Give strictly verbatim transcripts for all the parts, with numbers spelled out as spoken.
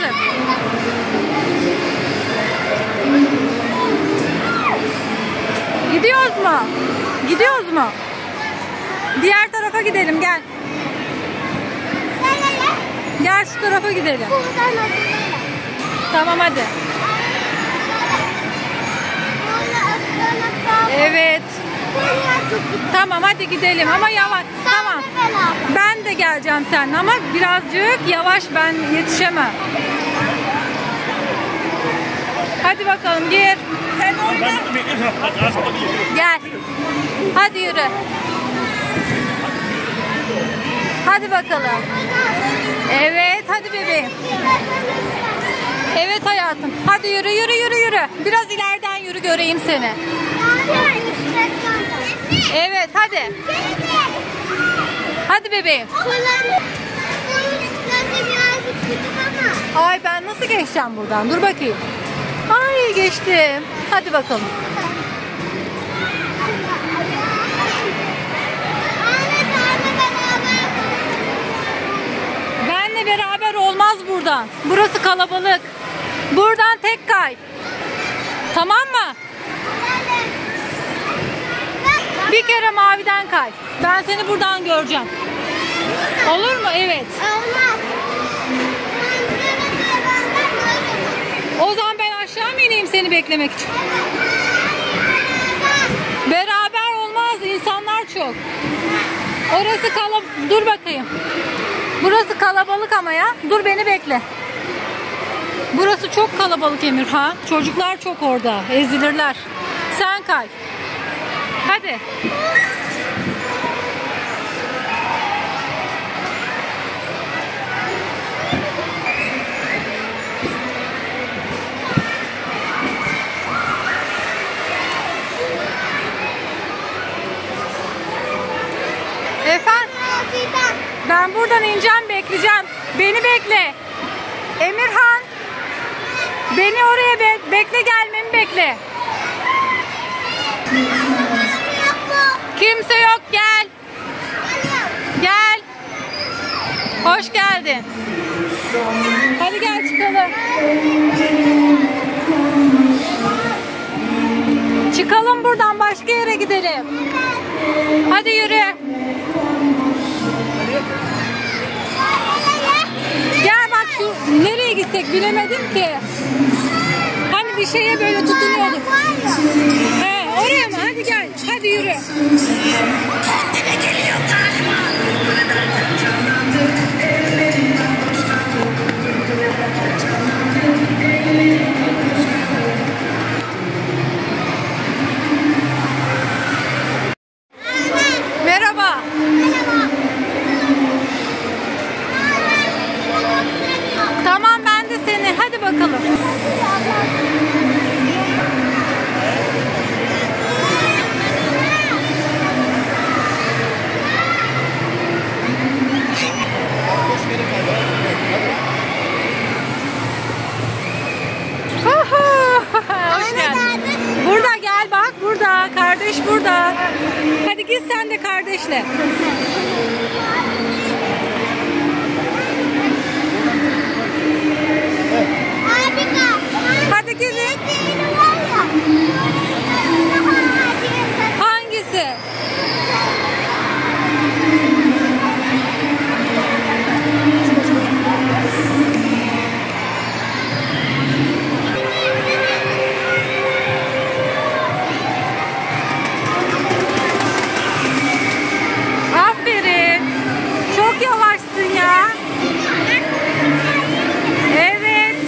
mısın? Gidiyoruz mu? Gidiyoruz mu? Diğer tarafa gidelim, gel. Gel şu tarafa gidelim. Tamam hadi. Evet. Tamam hadi gidelim ama yavaş. Tamam. Ben de geleceğim seninle ama birazcık yavaş, ben yetişemem. Hadi bakalım gir. Sen oyna. Gel. Hadi yürü. Hadi bakalım. Evet hadi bebeğim. Evet hayatım. Hadi yürü yürü yürü yürü. Biraz ileriden yürü, göreyim seni. Evet hadi. Hadi bebeğim. Ay ben nasıl geçeceğim buradan? Dur bakayım. Ay geçtim. Hadi bakalım. Benle beraber olmaz buradan. Burası kalabalık. Buradan tek kay. Tamam mı? Bir kere maviden kay. Ben seni buradan göreceğim. Olur mu? Evet. Olmaz. O zaman ben aşağı mı ineyim seni beklemek için? Beraber olmaz. İnsanlar çok. Orası kalabalık. Dur bakayım. Burası kalabalık ama ya. Dur beni bekle. Burası çok kalabalık Emirhan. Çocuklar çok orada. Ezilirler. Sen kay. Hadi. Efendim? Ben buradan ineceğim, bekleyeceğim. Beni bekle. Emirhan. Beni oraya be bekle, gelmemi bekle. Kimse yok, gel. Gel. Hoş geldin. Hadi gel çıkalım. Çıkalım buradan, başka yere gidelim. Hadi yürü. Gel bak, şu nereye gitsek bilemedim ki. Hani bir şeye böyle tutunuyorduk. He, oraya mı? Hadi gel. Hadi yürü. Merhaba. Tamam, ben de seni. Hadi bakalım. Hoş geldin. Burada gel bak, burada. Kardeş burada. Hadi git sen de kardeşle. Hadi gelin. Hangisi? Aferin. Çok yavaşsın ya. Evet.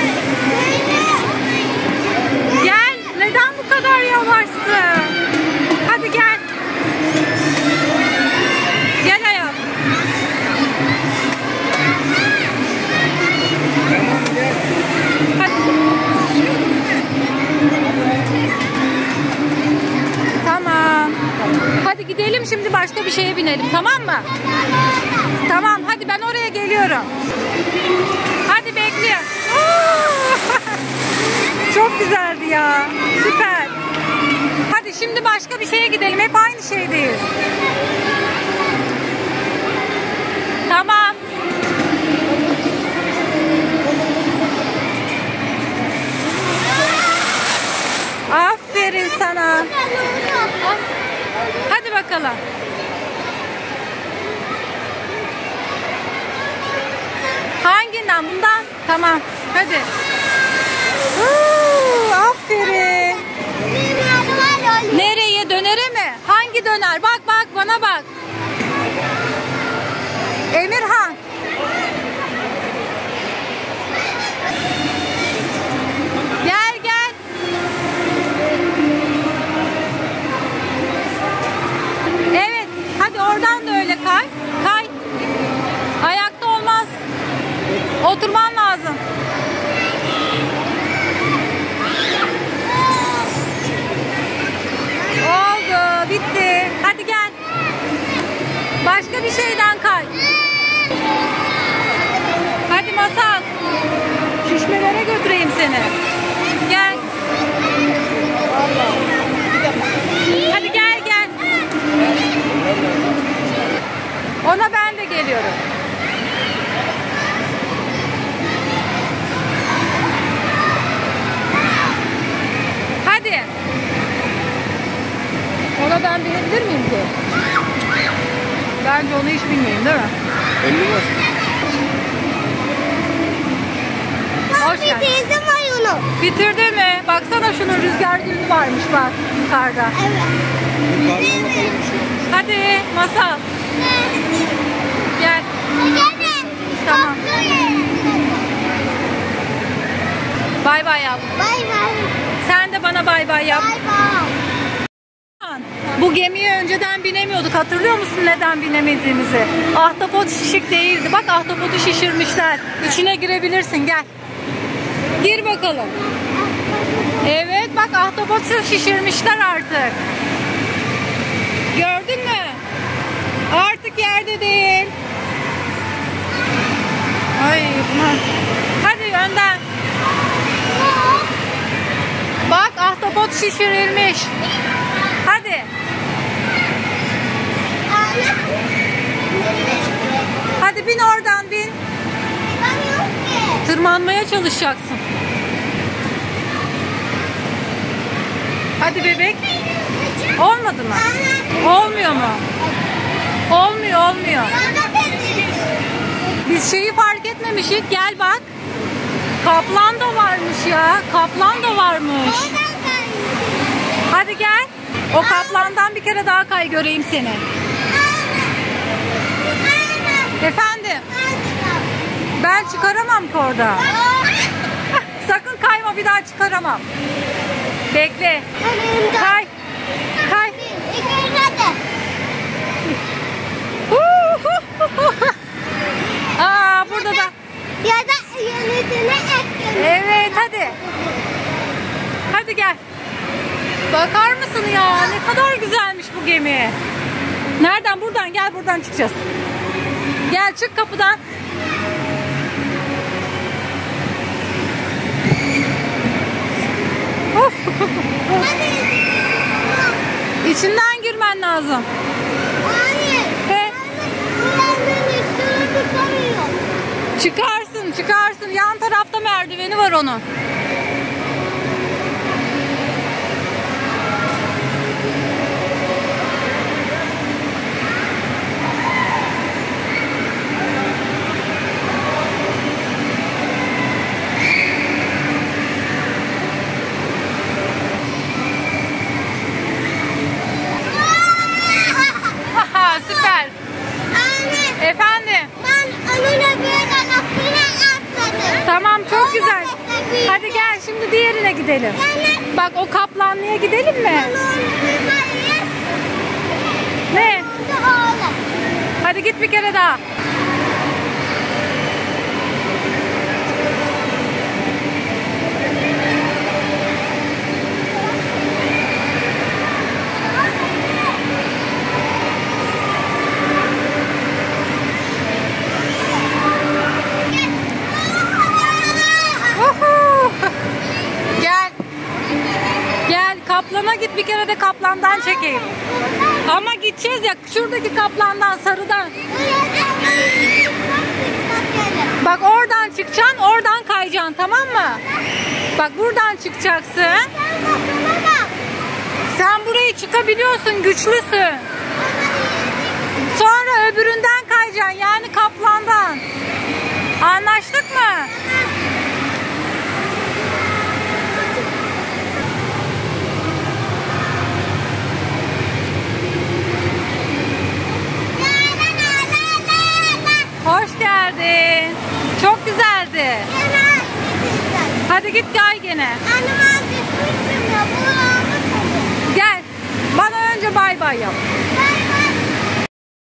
Gel. Neden bu kadar yavaşsın? Hadi gel. Gel hayatım. Hadi. Tamam. Hadi gidelim şimdi, başka bir şeye binelim, tamam mı? Tamam, hadi ben oraya geliyorum. Hadi bekliyorum. Çok güzeldi ya. Süper. Hadi şimdi başka bir şeye gidelim. Hep aynı şeydeyiz. Tamam. bundan bundan. Tamam. Hadi. Huu, aferin. Nereye? Dönere mi? Hangi döner? Bak bak bana bak. Emirhan. Gel gel. Evet. Hadi oradan da öyle kay. Kay. Ayakta olmaz. Oturman lazım. Oldu. Bitti. Hadi gel. Başka bir şeyden kay. Hadi Masal. Şişmelere götüreyim seni. Gel. Hadi gel gel. Ona ben de geliyorum. Hadi. Ona ben binebilir miyim ki? Bence onu hiç bilmiyorum değil mi? elli var. Hoş geldin. Bitirdim oyunu. Bitirdi mi? Baksana şunun rüzgar gülü varmış bak yukarıda. Evet. Yukarıdan bakalım bir şey olmuş. Hadi Masal. Gel. Gelin. Tamam. Bay bay yap. Bay bay. Sen de bana bay bay yap. Bay bay. Bu gemiye önceden binemiyorduk. Hatırlıyor musun neden binemediğimizi? Ahtapot şişik değildi. Bak ahtapotu şişirmişler. İçine girebilirsin. Gel. Gir bakalım. Evet bak ahtapotu şişirmişler artık. Gördün mü? Artık yerde değil. Ay bunlar. Hadi önden. Bak ahtapot şişirilmiş. Hadi. Hadi bin oradan bin. Tırmanmaya çalışacaksın. Hadi bebek. Olmadı mı? Olmuyor mu? Olmuyor olmuyor. Biz şeyi fark etmemişik. Gel bak. Kaplan da varmış ya. Kaplan da varmış. Hadi gel. O kaplandan bir kere daha kay göreyim seni. Efendim? Ben çıkaramam ki orada. Sakın kayma, bir daha çıkaramam. Bekle. Kay. Kay. Aa, burada da. Ya da yönetine ekledim. Evet hadi. Hadi gel. Bakar mısın ya? Ne kadar güzelmiş bu gemi. Nereden? Buradan. Gel buradan çıkacağız. Gel çık kapıdan. Of. İçinden girmen lazım. Hayır. He. Buranın üstünü tutamıyor. Çıkarsın, çıkarsın. Yan tarafta merdiveni var onun. Haha, süper. Anne, Efendim. ben önüne böyle lafına atladım. Tamam, çok güzel. Hadi gel şimdi diğerine gidelim. Bak o kaplanlıya gidelim mi? Ne? Hadi git bir kere daha. Uhu. Gel. Gel kaplana git, bir kere de kaplandan çekeyim. Ama gideceğiz ya şuradaki kaplandan, sarıdan. Bak oradan çıkacaksın, oradan kayacaksın, tamam mı? Bak buradan çıkacaksın. Sen burayı çıkabiliyorsun, güçlüsün. Sonra öbüründen kayacaksın, yani kaplandan. Anlaştık mı? Çok güzeldi. Gene gideceğiz. Hadi git gay gene. Annem düşmüştüm ya. Bu olmuş. Gel. Bana önce bay bay yap.